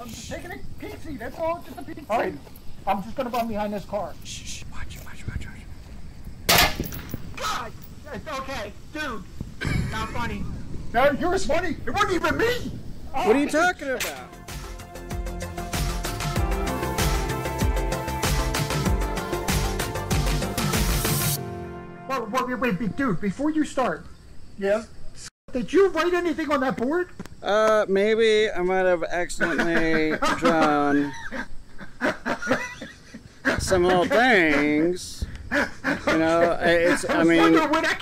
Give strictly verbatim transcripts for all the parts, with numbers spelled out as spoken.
I'm just taking a peek-see, that's all, just a peek-see. All right, I'm just gonna run behind this car. Shh, shh, watch it, watch it, watch it. God, it's okay, dude. Not funny. No, yours funny. It wasn't even me. Oh. What are you talking about? Wait, wait, wait, wait, dude, before you start. Yeah? Did you write anything on that board? Uh, maybe I might have accidentally drawn some little things. You know, it's, I mean,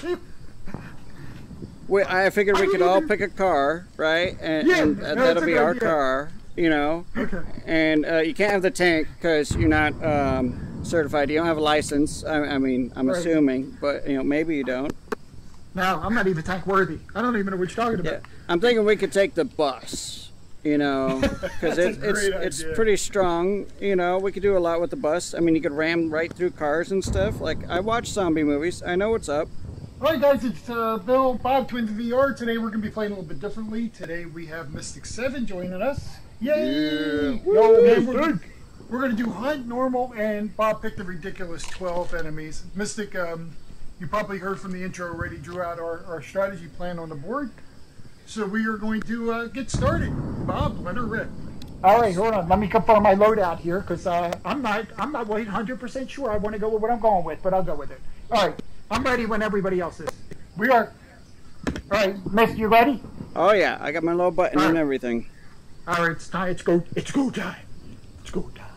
we, I figured we could all pick a car, right? And, yeah, and no, that'll be okay, our yeah. car, you know? Okay. And uh, you can't have the tank because you're not um, certified. You don't have a license. I, I mean, I'm right. assuming, but, you know, maybe you don't. No, I'm not even tank worthy. I don't even know what you're talking about. Yeah. I'm thinking we could take the bus, you know, because it, it's it's idea. pretty strong. You know, we could do a lot with the bus. I mean, you could ram right through cars and stuff. Like, I watch zombie movies. I know what's up. Alright guys, it's uh, Bill, Bob, TwinsinVR. Today we're going to be playing a little bit differently. Today we have Mistic seven joining us. Yay! Yeah. Yo, man, we're, we're going to do hunt, normal, and Bob picked the ridiculous twelve enemies. Mystic, um, you probably heard from the intro already, drew out our, our strategy plan on the board. So we are going to uh, get started. Bob, let her rip. All right, hold on. Let me confirm my loadout here, because uh, I'm not I'm not one hundred percent sure I want to go with what I'm going with, but I'll go with it. All right, I'm ready when everybody else is. We are. All right, Miss, you ready? Oh yeah, I got my little button All and right. everything. All right, it's time. It's go. It's go time. It's go time.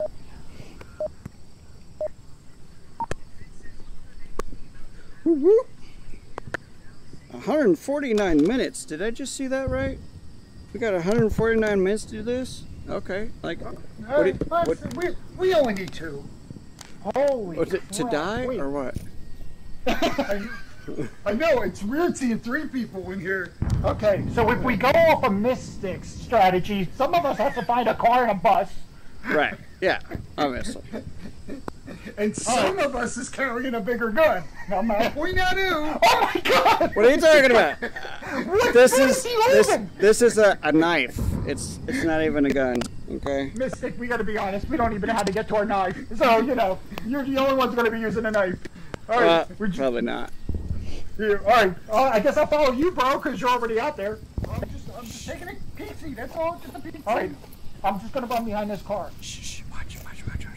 Woo woo. one hundred forty-nine minutes. Did I just see that right? We got one hundred forty-nine minutes to do this? Okay. Like, Uh, what, do you, let's- what we, we only need two. Holy was it, to crap. die Wait. or what? I, I know, it's weird seeing three people in here. Okay, so if we go off a Mystic's strategy, some of us have to find a car and a bus. Right. Yeah. Obviously. And some of us is carrying a bigger gun. Now, I'm not pointing at who. Oh my God! What are you talking about? What This where is he this living? this is a, a knife. It's it's not even a gun. Okay. Mystic, we gotta be honest, we don't even know how to get to our knife. So, you know, you're the only one's gonna be using a knife. All right, Uh, we're just, probably not. here, all right. Uh, I guess I'll follow you, bro, because you're already out there. I'm just, I'm just taking a peek-see, that's all, just a peek-see. All right, I'm just gonna run behind this car. Shh, shh, watch it, watch it, watch it.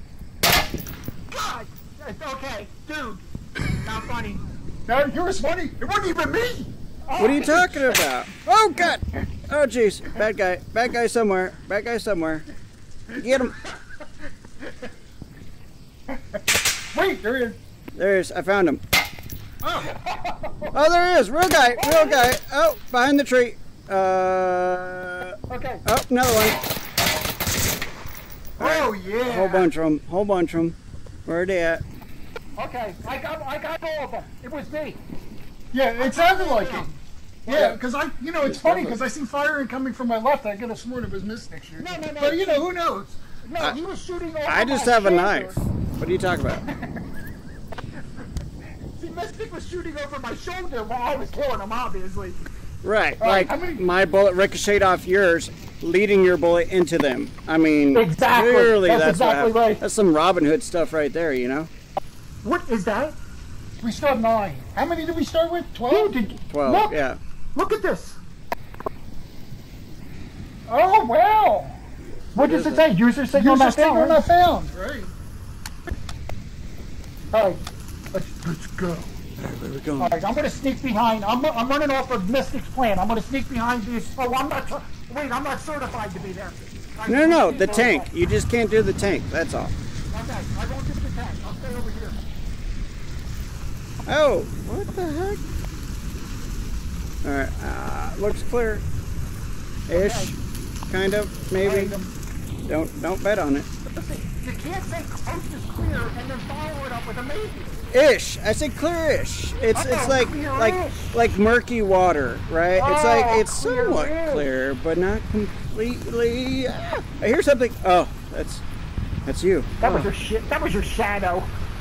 God, it's okay, dude. Not funny. No, yours funny. It wasn't even me. What are you talking about? Oh God! Oh jeez, bad guy, bad guy somewhere, bad guy somewhere. Get him! Wait, there he is. There's, I found him. Oh. Oh, there he is, real guy, real guy. Oh, behind the tree. Uh, Okay. oh, another one. Oh, yeah. Whole bunch of them, whole bunch of them. Where are they at? Okay, I got, I got all of them. It was me. Yeah, it sounded like it. Yeah, because I, you know, it's funny because I see firing coming from my left. I could have sworn it was Mystic shooting. No, no, no. But, you know, who knows? No, I- he was shooting over I just my have a shoulder. knife. What are you talking about? See, Mystic was shooting over my shoulder while I was killing him, obviously. Right, All right, like how many- my bullet ricocheted off yours, leading your bullet into them. I mean, Exactly. clearly That's that's, exactly what happened. right. That's some Robin Hood stuff right there, you know? What is that? We still have nine. How many did we start with? Dude, Twelve? did, Twelve, look, yeah. look at this. Oh, wow. What does is it it? say? User signal User not signal found. not found. Right. All right, let's, let's go. Where we going? All right, I'm going to sneak behind. I'm, I'm running off of Mystic's plan. I'm going to sneak behind these. Oh, I'm not. tr- Wait, I'm not certified to be there. I- No, no, no, the Okay, tank. You just can't do the tank, that's all. Okay, I won't get the tank. I'll stay over here. Oh, what the heck? Alright, uh, looks clear. Ish. Okay. Kind of, maybe. Don't don't bet on it. You can't say coast is clear and then follow it up with a maybe. Ish. I say clear-ish. It's it's Oh, like like clear-ish. like murky water, right? It's like Oh, it's somewhat clear-ish. clear, but not completely. Ah, I hear something. Oh, that's that's you. That was your shit. That was your shadow.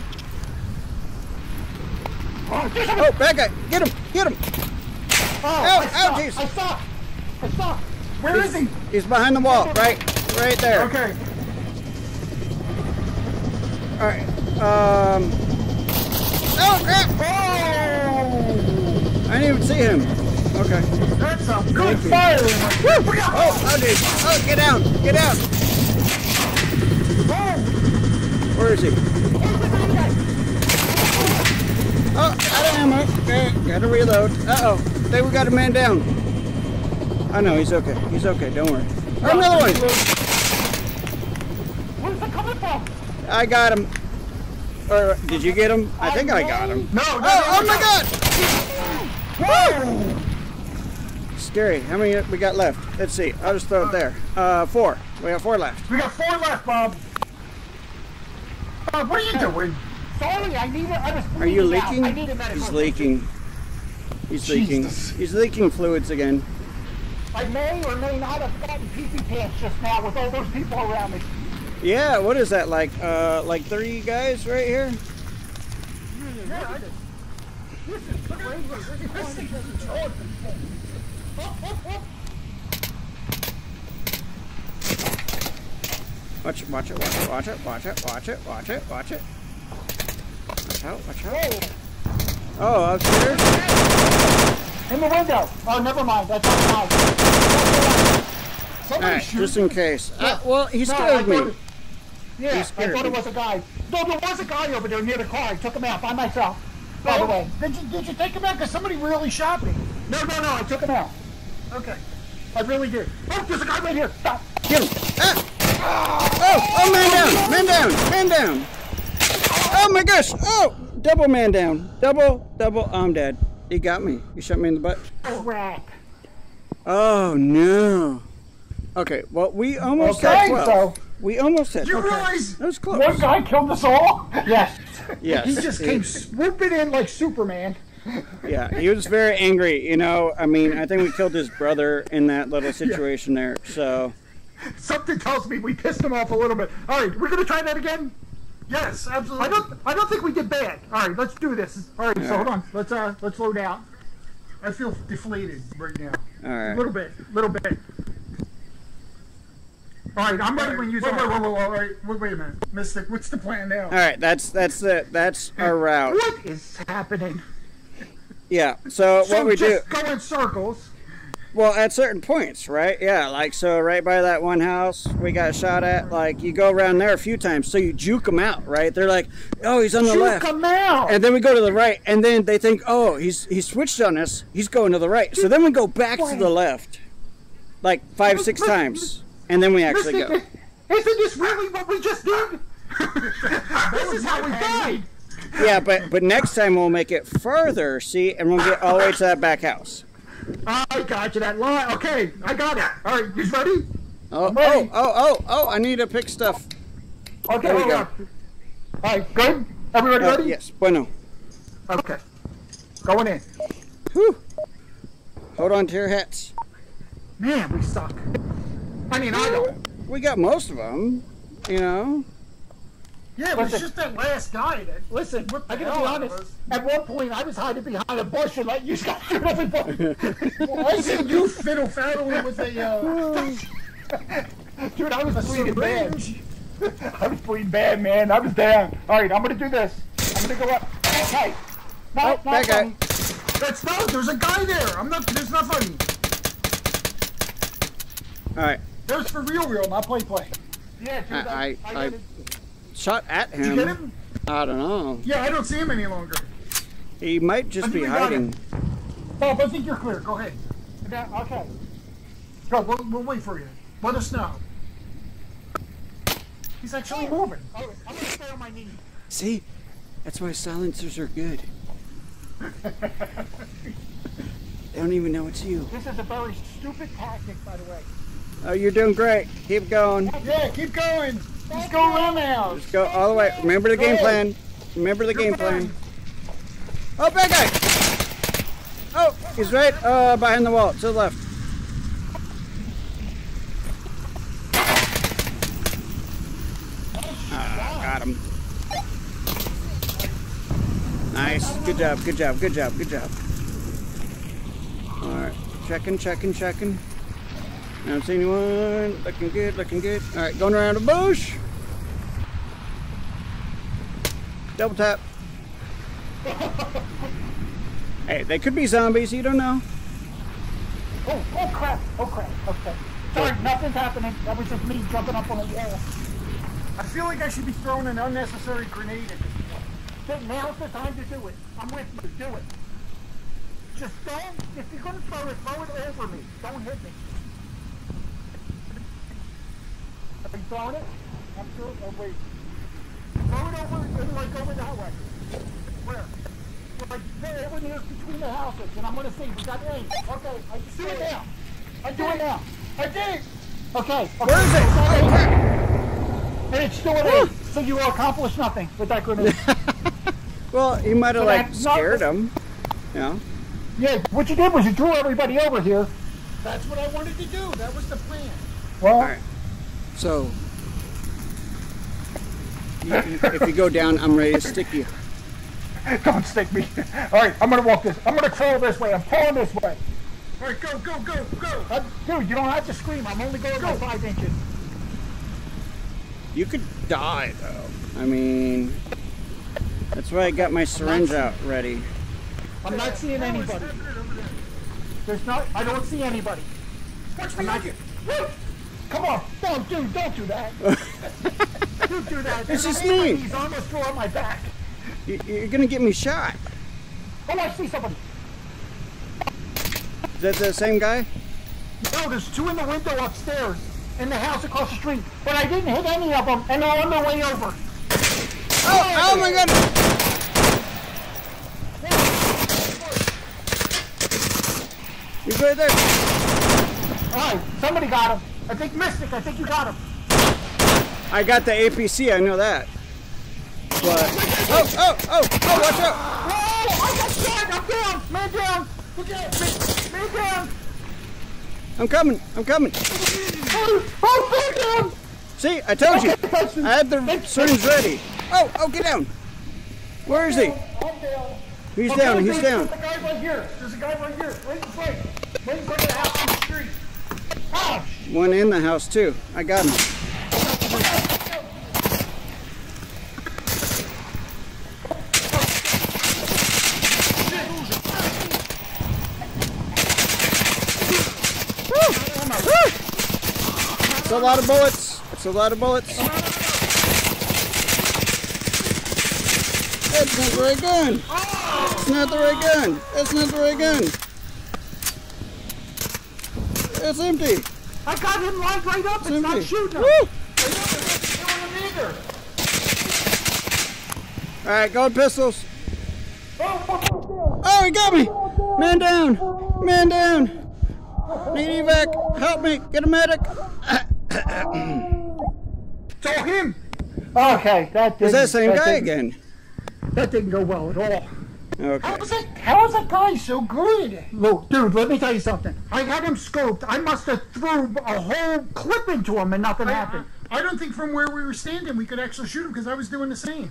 Oh, there's a- Oh, bad guy! Get him! Get him! oh, ow, I ow, saw, jeez. I saw. I saw. Where is he? He's behind the wall, right? right there. Okay. All right. Um. Oh crap! Oh! I didn't even see him. Okay. That's some good fire. Woo! Oh, oh, dude. Oh, get down. Get down. Oh! Where is he? Oh, out of ammo. Okay, gotta reload. Uh-oh. I think we got a man down. Oh, no, he's okay. He's okay. Don't worry. Oh, another one. Where's it coming from? I got him. Or, did you get him? I think I got him. No, no, Oh, no, oh no. my God! Woo! Scary. How many we got left? Let's see. I'll just throw it there. Uh, four. We got four left. We got four left, Bob. Bob, what are you doing? Sorry, I need it. I was Are you bleeding out. leaking? I need a medical He's leaking. He's leaking. Jesus. He's leaking fluids again. I may or may not have gotten pee-pee pants just now with all those people around me. Yeah, what is that, like, uh, like three guys right here? Yeah, I, this is crazy. This is Watch it, watch it, watch it, watch it, watch it, watch it, watch it, watch it. Watch out, watch out. Oh, upstairs? In the window. Oh, never mind. That's outside. Somebody Alright, shoot just in case. Uh, well, he No, I scared me. thought it- Yeah, He I scared thought it me. was a guy. No, there was a guy over there near the car. I took him out by myself. By the Oh, way. did you, did you take him out? Because somebody really shot me. No, no, no. I took him out. Okay. I really did. Oh, there's a guy right here. Stop. Get him! Ah! Oh, oh, man down, man down, man down. Oh my gosh, oh, double man down. Double, double, I'm dead. He got me. He shot me in the butt. Crap. Oh no. Okay, well, we almost had Okay, twelve. so We almost had You twelve. realize That was close. one guy killed us all? Yes. Yes. He just came swooping in like Superman. Yeah, he was very angry, you know. I mean, I think we killed his brother in that little situation there, so. Something tells me we pissed him off a little bit. All right, we're gonna try that again. yes, absolutely. I don't. I don't think we did bad. All right, let's do this. All right, so All hold right. on. Let's uh, let's load out I feel deflated right now. All a right. little bit, little bit. All right, I'm ready when you wait, start. wait, wait, wait, wait, wait, wait a minute. Mystic, what's the plan now? All right, that's that's the that's our route. What is happening? Yeah. So So what we do? just go in circles. Well, at certain points, right? Yeah, like so right by that one house we got shot at, like you go around there a few times, so you juke them out, right? They're like, oh, he's on the Shoot left. them out. And then we go to the right, and then they think, oh, he's he's switched on us, he's going to the right. So then we go back to the left, like five, six times, and then we actually Isn't go. it- Isn't this really what we just did? This is how we died. Yeah, but but next time we'll make it further, see, and we'll get all the way to that back house. I got you that line. Okay, I got it. All right, you ready? Oh, I'm ready. oh, oh, oh, oh, I need to pick stuff. Okay, There we hold go. on. All right, good. Everybody Oh, ready? yes, bueno. Okay. Going in. Whew. Hold on to your hats. Man, we suck. I mean, I don't. We got most of them, you know. Yeah, it was Listen. just that last guy that. Listen, What the I gotta hell be out of honest. us? At one point, I was hiding behind a bush and let you guys shoot everybody. Well, I seen you fiddle faddling with a. Uh, Dude, I was a bleeding bad. syringe. I was bleeding bad, man. I was down. All right, I'm gonna do this. I'm gonna go up. Okay. No, Oh, not that guy. funny. That's not. There's a guy there. I'm not. There's not funny. All right, There's for real, real, not play, play. Yeah, dude, I- I, I- I, I- gotta- shot at Did you get him. him? I don't know. Yeah, I don't see him any longer. He might just I be think we got hiding. Bob, I think you're clear. Go ahead. Yeah, okay. Go. We'll, we'll wait for you. Let us know. He's actually moving. All right, I'm gonna stay on my knees. See, that's why silencers are good. They don't even know it's you. This is a very stupid tactic, by the way. Oh, you're doing great. Keep going. Yeah, keep going. Just go around now. Just go all the way. Remember the Go game ahead. plan. Remember the You're game fine. plan. Oh, bad guy. Oh, he's right uh, behind the wall to the left. Ah, got him. Nice. Good job, good job, good job, good job. All right. Checking, checking, checking. I don't see anyone. Looking good, looking good. All right, going around the bush. Double tap. Hey, they could be zombies. You don't know. Oh, oh crap! Oh crap! Okay. Sorry, nothing's happening. That was just me jumping up on a wall. I feel like I should be throwing an unnecessary grenade at this point. Then now's the time to do it. I'm with you. Do it. Just don't. If you're gonna throw it, throw it over me. Don't hit me. Are you throwing it? I'm sure. Oh wait. Throw it over, and like over that way. Where? Like there, over near between the houses, and I'm gonna see. We got eight. Okay, I just do it now. I do it now. I did! Okay. Okay. Where is it? Oh, crap. And it's still at eight, so you accomplished nothing with that grenade. Well, you might have So like that's scared not- them. You know? Yeah, what you did was you drew everybody over here. That's what I wanted to do. That was the plan. Well, All right. So, you, you, if you go down, I'm ready to stick you. don't stick me. All right, I'm gonna walk this. I'm gonna crawl this way. I'm pulling this way. All right, go, go, go, go. Uh, dude, you don't have to scream. I'm only going by five inches. You could die though. I mean, that's why I got my syringe out ready. I'm not seeing How is anybody. happening over there? There's not. I don't see anybody. Watch I'm me not. again. Woo! Come on, don't do, don't do that. Don't do that. This is There's me. He's almost threw up my back. You, you're gonna get me shot. Oh, I see somebody. Is that the same guy? No, there's two in the window upstairs in the house across the street, but I didn't hit any of them, and they're on their way over. Oh, oh my God! He's right there. All right, somebody got him. I think Mystic. I think you got him. I got the A P C. I know that. But oh, oh, oh, oh! Watch out! Oh, I got shot. I'm down. Man down. Look at me. Man down. I'm coming. I'm coming. Oh, oh, man down. See, I told you. I had the syringe ready. Oh, oh, get down. Where is he? I'm down. He's Okay, down. He's there's, down. There's a guy right here. There's a guy right here. Right in front. Right in front of the house on the street. Oh, One in the house too. I got him. It's a lot of bullets. It's a lot of bullets. That's not the right gun. It's not the right gun. That's not the right gun. It's empty. I got him lined right up. It's, It's not empty. shooting him. Woo! I don't either. All right, gold pistols. Oh, oh, oh, Oh, he got me. Man down. Man down. Need evac. Help me. Get a medic. It's all him. oh. Okay, that didn't. Is that the same that guy didn't- again? That didn't go well at all. Okay. How is that? How is that guy so good? Look, dude, let me tell you something. I had him scoped. I must have threw a whole clip into him and nothing I, happened. I don't think from where we were standing we could actually shoot him because I was doing the same.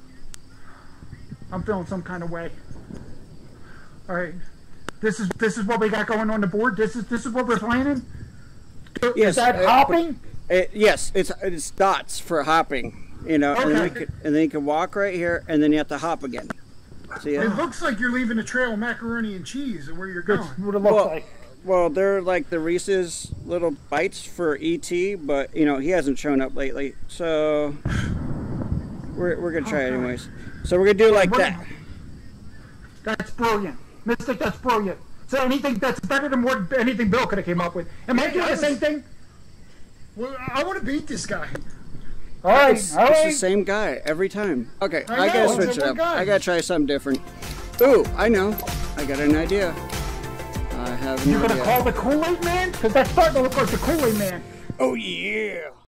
I'm feeling some kind of way. All right, this is this is what we got going on the board. This is this is what we're planning. Yes, Is that uh, hopping? It, yes, it's it's dots for hopping. You know, and, then you Okay. could, and then you can walk right here, and then you have to hop again. See It it? looks like you're leaving a trail of macaroni and cheese and where you're That's going. what it looks Well, like. Well, they're like the Reese's little bites for E T, but you know he hasn't shown up lately, so we're we're gonna try it anyways. So we're gonna do it like What- that. That's brilliant, Mystic. That's brilliant. So anything that's better than what anything Bill could have came up with. Am I Yeah, doing I the was- same thing? Well, I want to beat this guy. All right, It's, all it's the right. same guy every time. Okay, I I, know, gotta it's switch it different up. guys. I gotta try something different. Ooh, I know. I got an idea. I have an You're gonna idea. call the Kool-Aid Man? Because that's starting to look like the Kool-Aid Man. Oh yeah.